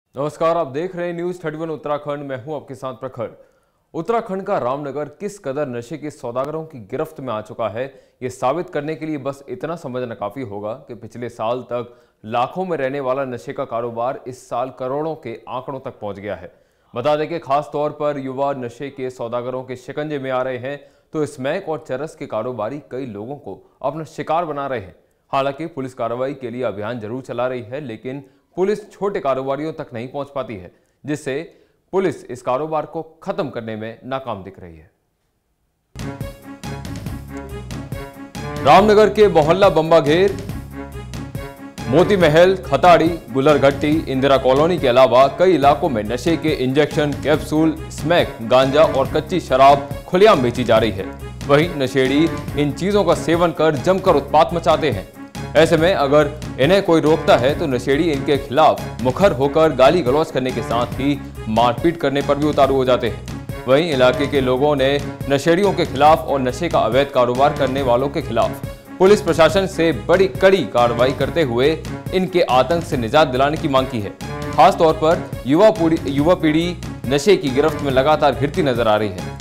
नमस्कार, आप देख रहे हैं न्यूज 31 उत्तराखंड। मैं हूं आपके साथ प्रखर। उत्तराखंड का रामनगर किस कदर नशे के सौदागरों की गिरफ्त में आ चुका है, ये साबित करने के लिए बस इतना समझना काफी होगा कि पिछले साल तक लाखों में रहने वाला नशे का कारोबार इस साल करोड़ों के आंकड़ों तक पहुंच गया है। बता दें कि खास तौर पर युवा नशे के सौदागरों के शिकंजे में आ रहे हैं, तो स्मैक और चरस के कारोबारी कई लोगों को अपना शिकार बना रहे हैं। हालांकि पुलिस कार्रवाई के लिए अभियान जरूर चला रही है, लेकिन पुलिस छोटे कारोबारियों तक नहीं पहुंच पाती है, जिससे पुलिस इस कारोबार को खत्म करने में नाकाम दिख रही है। रामनगर के मोहल्ला बंबाघेर, मोती महल, खताड़ी, गुलरघट्टी, इंदिरा कॉलोनी के अलावा कई इलाकों में नशे के इंजेक्शन, कैप्सूल, स्मैक, गांजा और कच्ची शराब खुलेआम बेची जा रही है। वहीं नशेड़ी इन चीजों का सेवन कर जमकर उत्पात मचाते हैं। ऐसे में अगर इन्हें कोई रोकता है तो नशेड़ी इनके खिलाफ मुखर होकर गाली गलौज करने के साथ ही मारपीट करने पर भी उतारू हो जाते हैं। वहीं इलाके के लोगों ने नशेड़ियों के खिलाफ और नशे का अवैध कारोबार करने वालों के खिलाफ पुलिस प्रशासन से बड़ी कड़ी कार्रवाई करते हुए इनके आतंक से निजात दिलाने की मांग की है। खास तौर पर युवा पीढ़ी नशे की गिरफ्त में लगातार घिरती नजर आ रही है।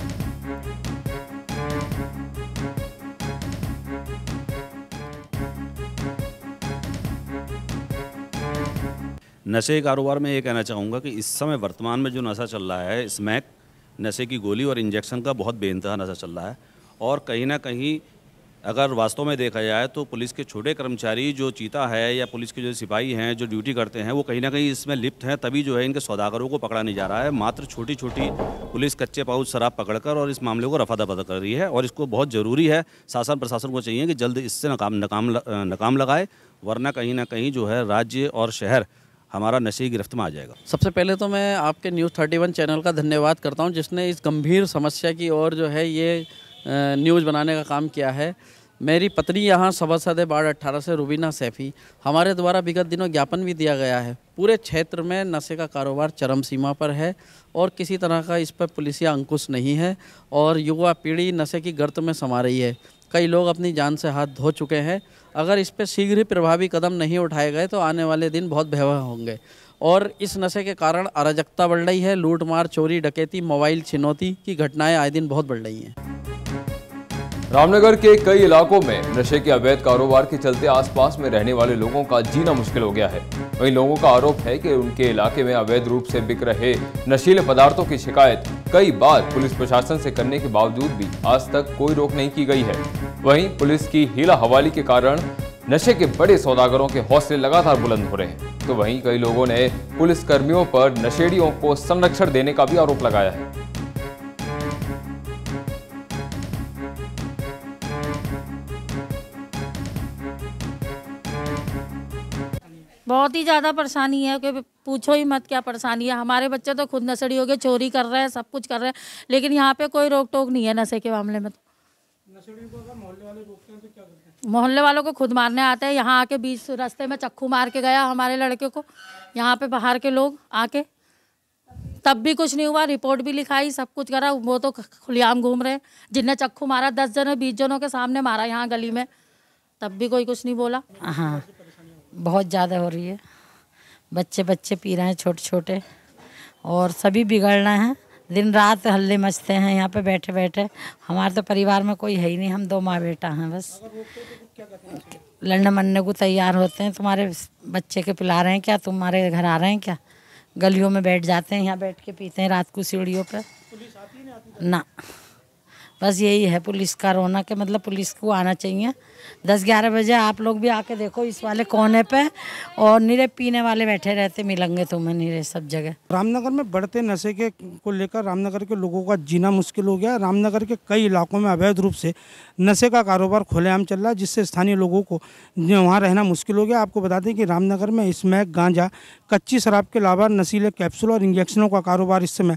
नशे के कारोबार में ये कहना चाहूँगा कि इस समय वर्तमान में जो नशा चल रहा है, स्मैक, नशे की गोली और इंजेक्शन का बहुत बेइंतहा नशा चल रहा है। और कहीं ना कहीं अगर वास्तव में देखा जाए तो पुलिस के छोटे कर्मचारी जो चीता है या पुलिस के जो सिपाही हैं जो ड्यूटी करते हैं, वो कहीं ना कहीं इसमें लिप्त हैं, तभी जो है इनके सौदागरों को पकड़ा नहीं जा रहा है। मात्र छोटी छोटी पुलिस कच्चे पाउच शराब पकड़कर और इस मामले को रफा दफा कर रही है। और इसको बहुत ज़रूरी है, शासन प्रशासन को चाहिए कि जल्द इससे नकाम लगाए, वरना कहीं ना कहीं जो है राज्य और शहर हमारा नशे की गिरफ्त में आ जाएगा। सबसे पहले तो मैं आपके न्यूज़ 31 चैनल का धन्यवाद करता हूं, जिसने इस गंभीर समस्या की ओर जो है ये न्यूज़ बनाने का काम किया है। मेरी पत्नी यहाँ सभासद है वार्ड 18 से रुबीना सैफी। हमारे द्वारा विगत दिनों ज्ञापन भी दिया गया है। पूरे क्षेत्र में नशे का कारोबार चरम सीमा पर है और किसी तरह का इस पर पुलिसिया अंकुश नहीं है और युवा पीढ़ी नशे की गर्त में समा रही है। कई लोग अपनी जान से हाथ धो चुके हैं। अगर इस पर शीघ्र ही प्रभावी कदम नहीं उठाए गए तो आने वाले दिन बहुत भयावह होंगे। और इस नशे के कारण अराजकता बढ़ रही है। लूटमार, चोरी, डकैती, मोबाइल छिनौती की घटनाएं आए दिन बहुत बढ़ रही हैं। रामनगर के कई इलाकों में नशे के अवैध कारोबार के चलते आसपास में रहने वाले लोगों का जीना मुश्किल हो गया है। वहीं लोगों का आरोप है कि उनके इलाके में अवैध रूप से बिक रहे नशीले पदार्थों की शिकायत कई बार पुलिस प्रशासन से करने के बावजूद भी आज तक कोई रोक नहीं की गई है। वहीं पुलिस की हीला हवाली के कारण नशे के बड़े सौदागरों के हौसले लगातार बुलंद हो रहे हैं, तो वहीं कई लोगों ने पुलिस कर्मियों पर नशेड़ियों को संरक्षण देने का भी आरोप लगाया है। बहुत ही ज़्यादा परेशानी है कि पूछो ही मत क्या परेशानी है। हमारे बच्चे तो खुद नशेड़ी हो गए, चोरी कर रहे हैं, सब कुछ कर रहे हैं, लेकिन यहाँ पे कोई रोक टोक नहीं है नशे के मामले में। नशेड़ियों को अगर मोहल्ले वाले रोकते हैं तो क्या करते हैं? मोहल्ले वालों को खुद मारने आते हैं। यहाँ आके बीच रास्ते में चक्कू मार के गया हमारे लड़के को, यहाँ पे बाहर के लोग आके, तब भी कुछ नहीं हुआ। रिपोर्ट भी लिखाई, सब कुछ करा, वो तो खुलेआम घूम रहे हैं। जिनने चक्कू मारा 10 जनों 20 जनों के सामने मारा यहाँ गली में, तब भी कोई कुछ नहीं बोला। हाँ, बहुत ज़्यादा हो रही है। बच्चे पी रहे हैं छोटे छोटे, और सभी बिगड़ रहे हैं। दिन रात हल्ले मचते हैं यहाँ पे बैठे बैठे। हमारे तो परिवार में कोई है ही नहीं, हम 2 माँ बेटा हैं बस। लड़ने मरने को तैयार होते हैं। तुम्हारे बच्चे के पिला रहे हैं क्या, तुम्हारे घर आ रहे हैं क्या? गलियों में बैठ जाते हैं, यहाँ बैठ के पीते हैं रात को सीढ़ियों पर। ना, बस यही है पुलिस का रोना, के मतलब पुलिस को आना चाहिए 10-11 बजे। आप लोग भी आके देखो इस वाले कोने पे, और निरे पीने वाले बैठे रहते मिलेंगे तुम्हें निरे सब जगह। रामनगर में बढ़ते नशे के को लेकर रामनगर के लोगों का जीना मुश्किल हो गया। रामनगर के कई इलाकों में अवैध रूप से नशे का कारोबार खुलेआम चल रहा है, जिससे स्थानीय लोगों को वहाँ रहना मुश्किल हो गया। आपको बता दें कि रामनगर में स्मैक, गांजा, कच्ची शराब के अलावा नशीले कैप्सूल और इंजेक्शनों का कारोबार इस समय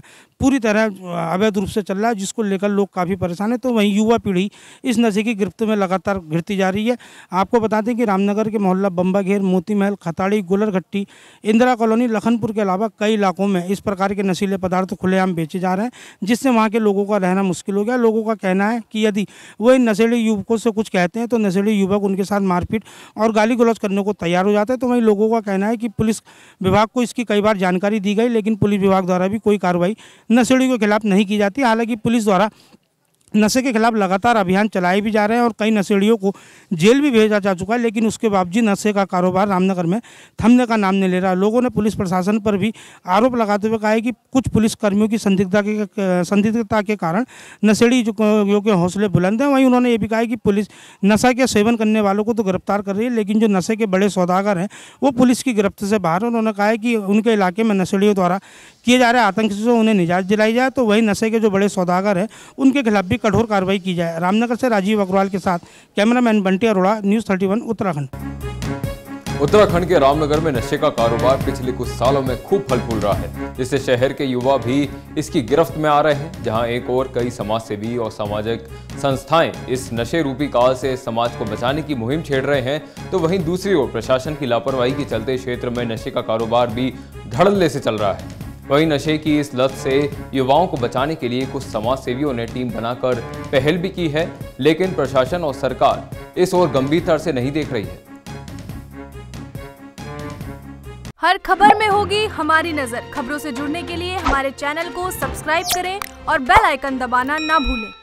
पूरी तरह अवैध रूप से चल रहा है, जिसको लेकर लोग काफ़ी परेशान हैं। तो वहीं युवा पीढ़ी इस नशे की गिरफ्त में लगातार घिरती जा रही है। आपको बता दें कि रामनगर के मोहल्ला बम्बाघेर, मोती महल, खताड़ी, गुलरघट्टी, इंदिरा कॉलोनी, लखनपुर के अलावा कई इलाकों में इस प्रकार के नशीले पदार्थ खुलेआम बेचे जा रहे हैं, जिससे वहाँ के लोगों का रहना मुश्किल हो गया। लोगों का कहना है कि यदि वो इन नशेड़ी युवकों से कुछ कहते हैं तो नशेड़ी युवक उनके साथ मारपीट और गाली गलौज करने को तैयार हो जाते हैं। तो वहीं लोगों का कहना है कि पुलिस विभाग को इसकी कई बार जानकारी दी गई, लेकिन पुलिस विभाग द्वारा भी कोई कार्रवाई नशेड़ियों के खिलाफ नहीं की जाती। हालांकि पुलिस द्वारा नशे के खिलाफ लगातार अभियान चलाए भी जा रहे हैं और कई नशेड़ियों को जेल भी भेजा जा चुका है, लेकिन उसके बावजूद नशे का कारोबार रामनगर में थमने का नाम नहीं ले रहा। लोगों ने पुलिस प्रशासन पर भी आरोप लगाते हुए कहा है कि कुछ पुलिसकर्मियों की संदिग्धता के कारण नशेड़ियों के हौसले बुलंद हैं। वहीं उन्होंने ये भी कहा है कि पुलिस नशा के सेवन करने वालों को तो गिरफ्तार कर रही है, लेकिन जो नशे के बड़े सौदागर हैं वो पुलिस की गिरफ्त से बाहर है। उन्होंने कहा है कि उनके इलाके में नशेड़ियों द्वारा किए जा रहे आतंक से उन्हें निजात दिलाई जाए, तो वही नशे के जो बड़े सौदागर हैं उनके खिलाफ भी कठोर कार्रवाई की जाए। रामनगर से राजीव अग्रवाल के साथ कैमरामैन बंटी अरोड़ा, न्यूज़ 31 उत्तराखंड। उत्तराखंड के रामनगर में नशे का कारोबार पिछले कुछ सालों में खूब फल फूल रहा है, जिससे शहर के युवा भी इसकी गिरफ्त में आ रहे हैं। जहां एक और कई समाजसेवी और सामाजिक संस्थाएं इस नशे रूपी काल से समाज को बचाने की मुहिम छेड़ रहे हैं, तो वहीं दूसरी ओर प्रशासन की लापरवाही के चलते क्षेत्र में नशे का कारोबार भी धड़ल्ले से चल रहा है। वहीं नशे की इस लत से युवाओं को बचाने के लिए कुछ समाजसेवियों ने टीम बनाकर पहल भी की है, लेकिन प्रशासन और सरकार इस ओर गंभीरता से नहीं देख रही है। हर खबर में होगी हमारी नजर। खबरों से जुड़ने के लिए हमारे चैनल को सब्सक्राइब करें और बेल आइकन दबाना ना भूलें।